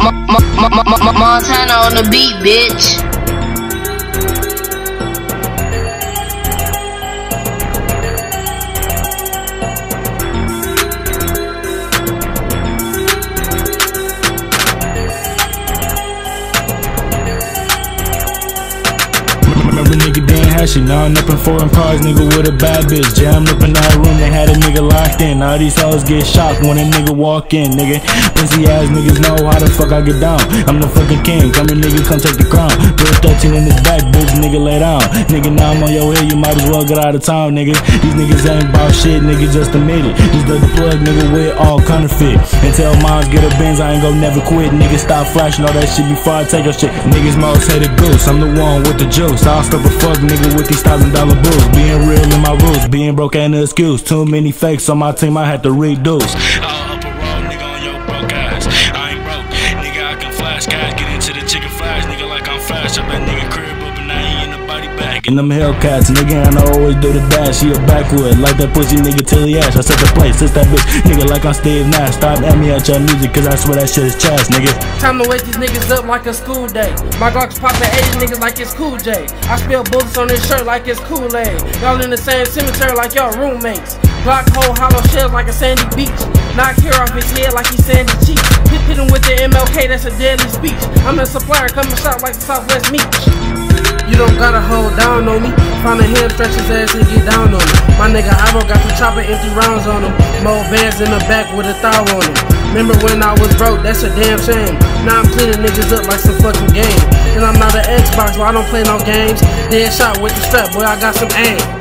Montana on the beat, bitch. Remember nigga Dan Hashy, now I'm up in foreign cars, nigga with a bad bitch. Jammed up in that room, they had a nigga locked in. All these hoes get shocked when a nigga walk in, nigga. Pussy ass niggas know how the fuck I get down. I'm the fucking king, come here nigga, come take the crown. Put 13 in his back, bitch, nigga lay down. Nigga now I'm on your head, you might as well get out of town, nigga. These niggas ain't bout shit, nigga, just admit it. Just the plug, nigga, with all counterfeit. Until moms get a Benz, I ain't gon' never quit. Nigga stop flashing all that shit before I take your shit. Niggas most hate a Goose, I'm the one with the juice. I'll stop a fuck nigga with these $1,000 bills. Being real in my rules, being broke ain't an excuse. Too many fakes on my team, I had to reduce. I'll up a roll, nigga, on your broke ass. I ain't broke, nigga, I can flash cash. Get into the chicken flash, nigga, like I'm flash. Up that nigga crib up and I ain't in the body bag. In them Hellcats, nigga, and I always do the dash. She a backwood, like that pussy nigga till he ash. I set the place, it's that bitch, nigga, like I'm Steve Nash. Stop at me at your music, cause I swear that shit is trash, nigga. Time to wake these niggas up like a school day. My Glock's poppin' 80 niggas like it's Cool J. I spill bullets on this shirt like it's Kool-Aid. Y'all in the same cemetery like y'all roommates. Glock hole hollow shells like a sandy beach. Knock hair off his head like he's Sandy Cheek. Hit him with the MLK, that's a deadly speech. I'm a supplier coming shot like the Southwest Meat. You don't gotta hold down on me. Find a hand, stretch his ass and get down on him. My nigga Ivo got the chopper, empty rounds on him. More bands in the back with a thigh on him. Remember when I was broke, that's a damn shame. Now I'm cleaning niggas up like some fucking game. And I'm not an Xbox, but I don't play no games. Dead shot with the strap, boy, I got some aim.